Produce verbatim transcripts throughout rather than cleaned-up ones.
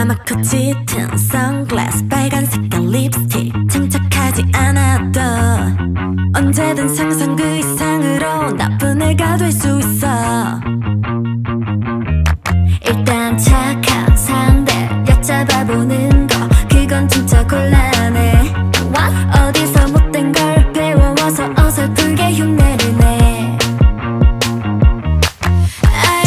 까맣고 짙은 선글라스 빨간 색깔 립스틱 장착하지 않아도 언제든 상상 그 이상으로 나쁜 애가 될 수 있어. 일단 착한 상대 엿잡아보는 거 그건 진짜 곤란해. 어디서 못된 걸 배워와서 어설프게 흉내를 내. I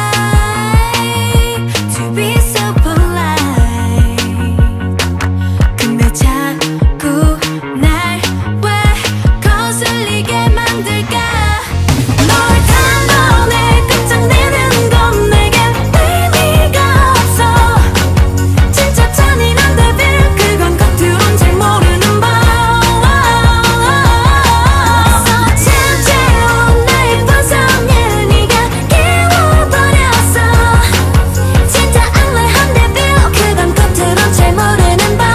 try to be so polite. 근데 자꾸 날 왜 거슬리게 만들까. 널 단번에 끝장내는 건 내겐 의미가 없어. 진짜 잔인한데 빌 그건 겉으론 잘 모르는 법. 심지어 나의 본성을 네가 깨워버렸어. 진짜 앙랄한데 빌 그건 겉으론 잘 모르는 법.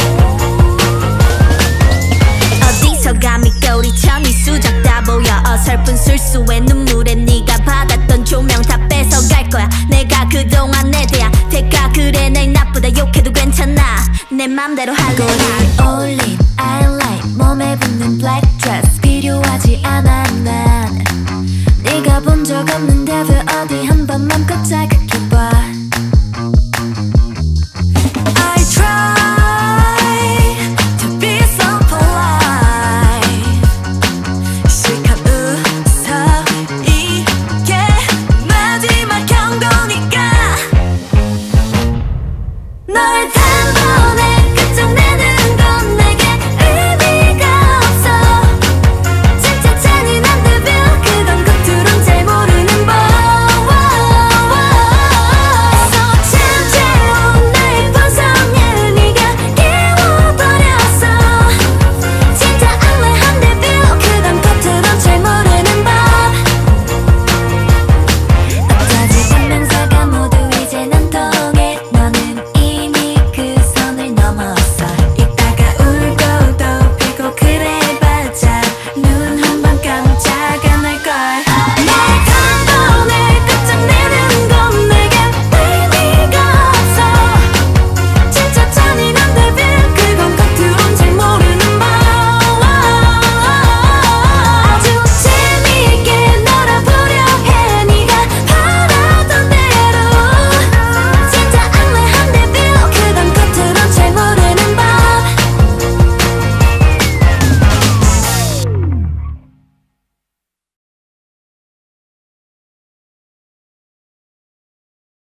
어디서 감히 꼬리쳐 네 수작 다 보여. 어설픈 술수의 눈물에 네가 받았던 조명 다 뺏어갈 거야. 내가 그동안 내 대한 대가 그래 날 나쁘다 욕해도 괜찮아. 내 맘대로 할래.